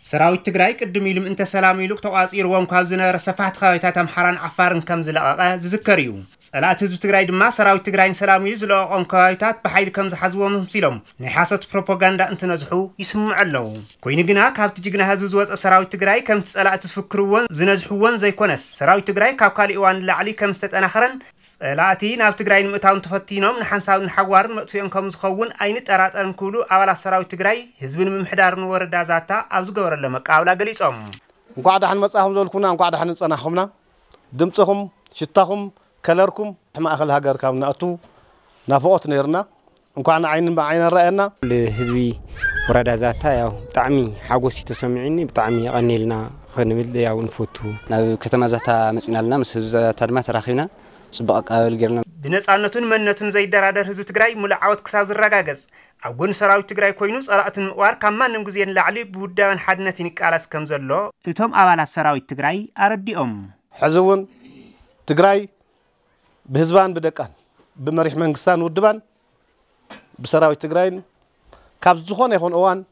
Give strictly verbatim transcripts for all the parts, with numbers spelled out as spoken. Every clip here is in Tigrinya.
سراويت تግራይ ቅድም ኢሉም እንተ ሰላም ኢሉ ተቋጺርዎም ካብ ዝነበረ ሰፋሕቲ ከባቢታት አምሓራን ዓፋርን ከም ዝለቀቀ ዝዝከር እዩ ጸላት ህዝብ ትግራይ ድማ ሰራዊት ትግራይን ሰላም ኢሉ ዝለቀቆም ከባቢታት በኃይል ከም ዝሓዝዎም ሲሎም ናይ ሓሰት ፕሮፓጋንዳ እንትነዝሑ ይስምዑ ኣለው ኮይኑ ግና ካብቲ ጅግና ህዝብ ዝወፀ ሰራዊት ትግራይ ከም ጸላት ዝፍክርዎን ዝነዝሕዎን ዘይኮነስ ሰራዊት ትግራይ ካብ ካሊ እዋን ላዕሊ ከም ዝተጠናኸረን ጸላቲ ናብ ትግራይ ንምእታውን ተፈቲኖም ንሓንሳብ ንሓዋርን መጥፍኦም ከም ዝኸውን ኣይን ጠራጠርን ክብሉ ኣባላት ሰራዊት ትግራይ ህዝብን ምምሕዳርን ወረዳ ዛታ ኣብ ዝገበረ لما قاولا قليصهم እንኳዕ ዳሕን መጻኹም ዘልኩና እንኳዕ ዳሕን ጸናኹምና ድምጽኹም ሽታኹም ከለርኩም ማእኸል ሃገር ካብ ናቱ ናፍቆት ነርና እንኳዕ ዓይን በዓይን ረአና ለህዝቢ ወረዳ ዛታ ያው ጣዕሚ ሓጎስ ተሰሚዕኒ ብጣዕሚ ቀኒልና ክንብል ያው ንፈቱ ናብ ከተማ ዛታ መጽናልና ምስ ህዝብ ዛታ ድማ ተራኺብና ጽቡቕ አቀባበል ገርና ብነጻነቱን መንነቱን ዘይደራደር ህዝብ ትግራይ ሙልዓወት ክሳብ ዝረጋገጽ ኣብ ጎን ሰራዊት ትግራይ ኮይኑ ጸላእትን ምቅዋር ካብ ማንም ግዜ ንላዕሊ ብውዳውን ሓድነትን ይቃላስ ከም ዘሎ እቶም ኣባላት ሰራዊት ትግራይ ኣረዲኦም ሕዝውን ትግራይ ብህዝባን ብደቃን ብመሪሕ መንግስታን ውድባን ብሰራዊት ትግራይ ካብ ዝኾነ ይኹን እዋን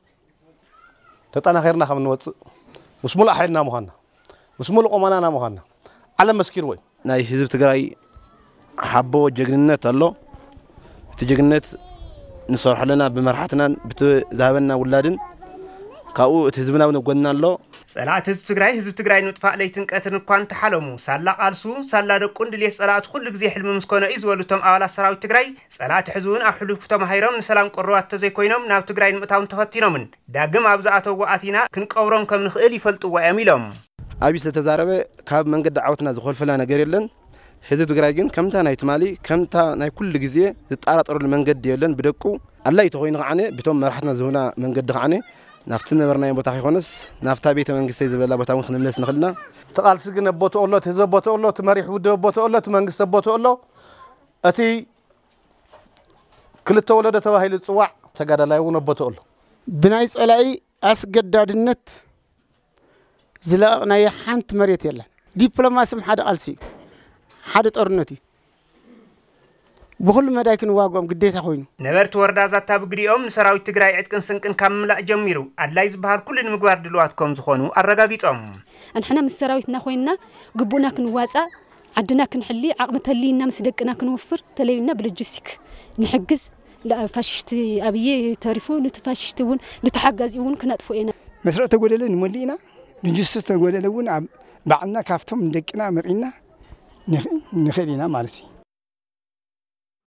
ተጠናኺርና ከም ንወጽእ ምስሙል ኣሓይልና ምዃንና ምስሙል ቆመናና ምዃንና ዓለም መስኪር ወይ ናይ ህዝብ ትግራይ حبو جግንነት አሎ እቲ جግንነት ንሰርሐለና በመርሓትና በዛበና ውላድን ካኡ እቲ ህዝብና ወገንና አሎ ጸላት ህዝብ ትግራይ ህዝብ ትግራይ ንጥፋእ ለይትንቀትን እንኳን ተሓለሙ ሳላ ቃልሱ ሳላ ደቁን ድሌት ጸላት ኩሉ ግዜ ሕልም ምስኮነ ይዝወሉቶም ኣባላት ሰራዊት ትግራይ ጸላት ሕዝቡን ኣብ ሕሉፍ ተማሂሮም ንሰላም ቆርባት ተዘይኮይኖም ናብ ትግራይ ንምእታውን ተፈቲኖምን ዳግም ኣብ ዝኣተው ኣቲና ክንቀብሮም ከም ንኽእል ይፈልጥዎ እዮም ኢሎም ኣብይ ስለተዛረበ ካብ መንገድ ዓወትና ዝኸልፈላ ነገር የለን ህዝብ ትግራይ ግን ከምታ ናይ ትማሊ ከምታ ናይ ኩሉ ግዜ ዝጣራጠሩሉ መንገድ የለን ብደቁ አላይ ተኾይኑ ቃኔ በቶም መራሕትና ዝሆና መንገድ ቃኔ ናፍቲ ነበርናይ ቦታ ይኾነስ ናፍታ ቤተ መንግስት ዝብላ ቦታ ክንምለስ ንኽልና ተቃልስ ግን ቦቶ ኦሎት ህዝብ ቦቶ ኦሎት መሪሕ ውድ ቦቶ ኦሎት መንግስት ቦቶ ኦሎ እቲ ክልተ ወለደ ተባሂሉ ጽዋዕ ተጋዳላይ ውን ቦቶ ኦሎ ብናይ ጸላይ አስገዳድነት ዝላቕናይ ሓንት መሬት የለን ዲፕሎማሲም ሓደ ቃልሲ ሓደ ጦርነቲ بكل مدايكن واقوم قديتا خوينو نبرت وردا ዛታ ብግዲኦም ሰራዊት ትግራይ ዕጥቅን ስንቅን ካምላእ ጀሚሩ አላይ ዝባህር ኩሉ ንምግባር ድልዋትኩም ዝኾኑ አረጋጊጾም አንሕና ምስ ሰራዊትና ኮይና ግቡና ክንዋጻ عدنا كنحلي عقمتلينا مسدقنا كنوفر تلينا بلوجستيك نحجز لا فاششت ابي تعرفوا نتفاششتون نتحجزون كنطفوينا مسرع تقوللن مولينا لوجستيك تقوللون بعنا كافتهم دقنا مرينا نخلينا مالتي